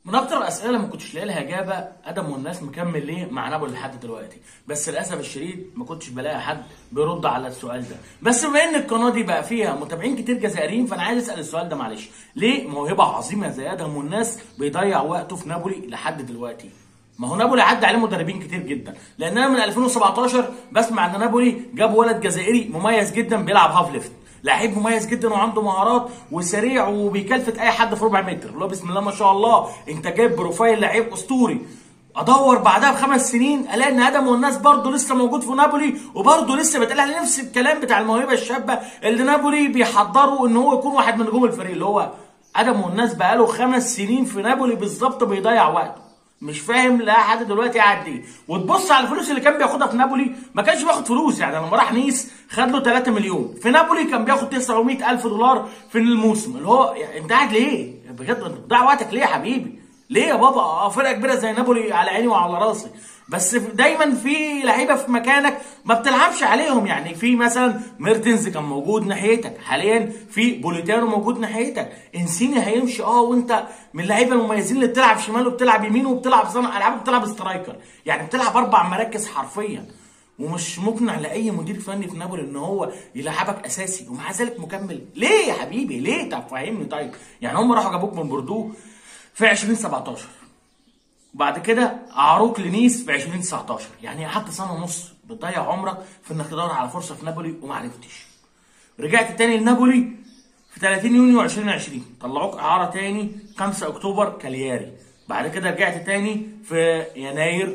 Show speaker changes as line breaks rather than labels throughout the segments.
من اكتر الاسئله اللي ما كنتش لاقي لها اجابه، ادم والناس مكمل ليه مع نابولي لحد دلوقتي؟ بس للاسف الشديد ما كنتش بلاقي حد بيرد على السؤال ده. بس بما ان القناه دي بقى فيها متابعين كتير جزائريين، فانا عايز اسال السؤال ده معلش، ليه موهبه عظيمه زي ادم والناس بيضيع وقته في نابولي لحد دلوقتي؟ ما هو نابولي عدى عليه مدربين كتير جدا، لان انا من 2017 بسمع ان نابولي جاب ولد جزائري مميز جدا بيلعب هاف ليفت، لعيب مميز جدا وعنده مهارات وسريع وبيكلفت اي حد في ربع متر، اللي هو بسم الله ما شاء الله انت جايب بروفايل لعيب اسطوري. ادور بعدها ب5 سنين الاقي ان ادم والناس برضه لسه موجود في نابولي، وبرضه لسه بيتقال عليه نفس الكلام بتاع الموهبه الشابه اللي نابولي بيحضروا ان هو يكون واحد من نجوم الفريق، اللي هو ادم والناس بقاله 5 سنين في نابولي بالظبط بيضيع وقته. مش فاهم لحد دلوقتي قاعد ايه. وتبص على الفلوس اللي كان بياخدها في نابولي، ما كانش بياخد فلوس، يعني لما راح نيس خد له 3 مليون، في نابولي كان بياخد 900,000 دولار في الموسم، اللي هو يعني انت قاعد ليه؟ بجد انت بتضيع وقتك ليه يا حبيبي؟ ليه يا بابا؟ فرقه كبيره زي نابولي على عيني وعلى راسي، بس دايما في لعيبه في مكانك ما بتلعبش عليهم. يعني في مثلا ميرتنز كان موجود ناحيتك، حاليا في بوليتانو موجود ناحيتك، انسيني هيمشي وانت من اللعيبه المميزين اللي بتلعب شمال وبتلعب يمين وبتلعب صانع العاب وبتلعب سترايكر، يعني بتلعب 4 مراكز حرفيا، ومش مقنع لاي مدير فني في نابولي ان هو يلعبك اساسي، ومع ذلك مكمل. ليه يا حبيبي؟ ليه؟ طب فهمني. طيب يعني هم راحوا جابوك من بوردو في 2017، وبعد كده عروك لنيس في 2019، يعني قعدت سنه ونص بتضيع عمرك في انك تدور على فرصه في نابولي وما عرفتش. رجعت تاني لنابولي في 30 يونيو 2020، طلعوك اعاره تاني 5 اكتوبر كالياري. بعد كده رجعت تاني في يناير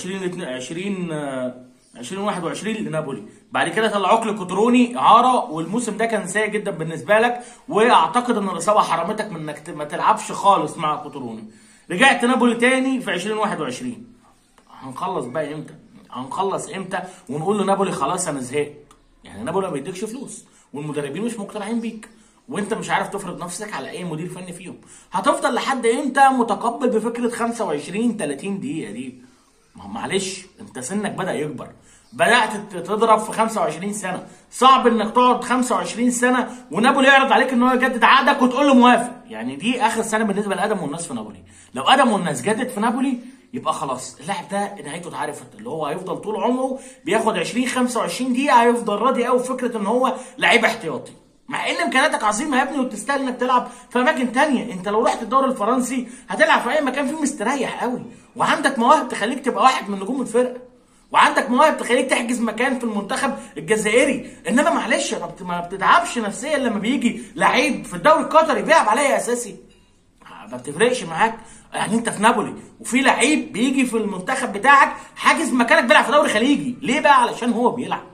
2021 لنابولي. بعد كده طلعوك لكوتروني اعاره، والموسم ده كان سيء جدا بالنسبه لك، واعتقد ان الاصابه حرمتك من انك ما تلعبش خالص مع كوتروني. رجعت نابولي تاني في 2021. هنخلص بقى امتى؟ هنخلص امتى ونقول لنابولي خلاص انا زهقت؟ يعني نابولي ما بيديكش فلوس، والمدربين مش مقتنعين بيك، وانت مش عارف تفرض نفسك على اي مدير فني فيهم. هتفضل لحد امتى متقبل بفكره 25 30 دقيقه دي؟ ما هو معلش انت سنك بدأ يكبر، بدأت تضرب في 25 سنة، صعب انك تقعد 25 سنة ونابولي يعرض عليك ان هو يجدد عقدك وتقول له موافق. يعني دي اخر سنة بالنسبة لادم والناس في نابولي. لو ادم والناس جدد في نابولي يبقى خلاص اللاعب ده نهايته اتعرفت، اللي هو هيفضل طول عمره بياخد 20 25 دقيقة، هيفضل راضي قوي بفكرة ان هو لعيب احتياطي. مع ان امكانياتك عظيمه يا ابني وتستاهل انك تلعب في اماكن تانية. انت لو رحت الدوري الفرنسي هتلعب في اي مكان فيه مستريح قوي، وعندك مواهب تخليك تبقى واحد من نجوم الفرقه، وعندك مواهب تخليك تحجز مكان في المنتخب الجزائري. انما معلش ما بتتعبش نفسيا لما بيجي لعيب في الدوري القطري بيلعب عليا اساسي؟ ما بتفرقش معاك. يعني انت في نابولي وفي لعيب بيجي في المنتخب بتاعك حاجز مكانك بيلعب في دوري خليجي، ليه بقى؟ علشان هو بيلعب،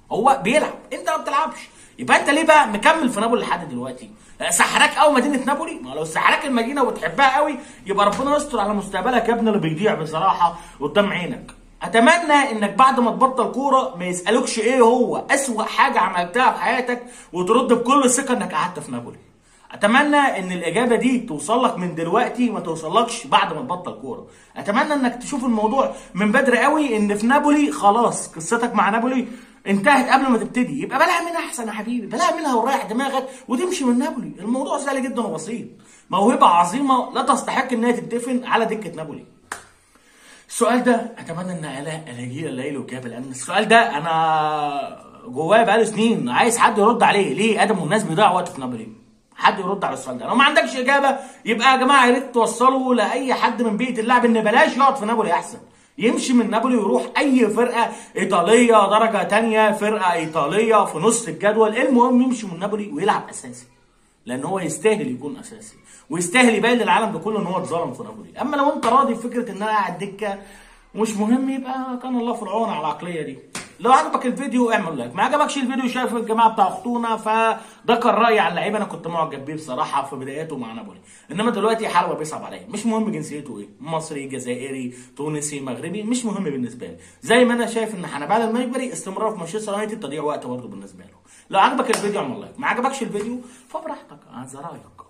انت ما بتلعبش. يبقى انت ليه بقى مكمل في نابولي لحد دلوقتي؟ سحراك قوي مدينه نابولي؟ ما لو سحراك المدينه وبتحبها قوي يبقى ربنا يستر على مستقبلك يا ابني اللي بيضيع بصراحه قدام عينك. اتمنى انك بعد ما تبطل كوره ما يسالوكش ايه هو اسوأ حاجه عملتها في حياتك وترد بكل ثقه انك قعدت في نابولي. اتمنى ان الاجابه دي توصل لك من دلوقتي ما توصلكش بعد ما تبطل كوره. اتمنى انك تشوف الموضوع من بدري قوي، ان في نابولي خلاص قصتك مع نابولي انتهت قبل ما تبتدي. يبقى بلاها منها احسن يا حبيبي، بلاها منها وريح دماغك وتمشي من نابولي. الموضوع سهل جدا وبسيط، موهبه عظيمه لا تستحق انها تدفن على دكه نابولي. السؤال ده اتمنى ان الاقي له اجابه، لان السؤال ده انا جوايا بقاله سنين عايز حد يرد عليه. ليه ادم والناس بيضيعوا وقت في نابولي؟ حد يرد على السؤال ده. لو ما عندكش اجابه يبقى يا جماعه يا ريت توصلوا لاي حد من بيئه اللعب ان بلاش يقعد في نابولي، احسن يمشي من نابولي ويروح اي فرقه ايطاليه درجه ثانيه، فرقه ايطاليه في نص الجدول، المهم يمشي من نابولي ويلعب اساسي، لان هو يستاهل يكون اساسي ويستاهل يبين للعالم ده كله ان هو اتظلم في نابولي. اما لو انت راضي بفكره ان انا قاعد دكه مش مهم، يبقى كان الله في العون على العقليه دي. لو عجبك الفيديو اعمل لايك، ما عجبكش الفيديو شايف الجماعه بتاع اختونا فده كان رايي على اللعيبه انا كنت معجب بيه بصراحه في بداياته مع نابولي. انما دلوقتي حلوه بيصعب عليا، مش مهم جنسيته ايه، مصري جزائري تونسي مغربي، مش مهم بالنسبه لي. زي ما انا شايف ان حنبال المجبري استمرار في مانشستر يونايتد تضييع وقت برضه بالنسبه له. لو عجبك الفيديو اعمل لايك، ما عجبكش الفيديو فبراحتك، على رايك.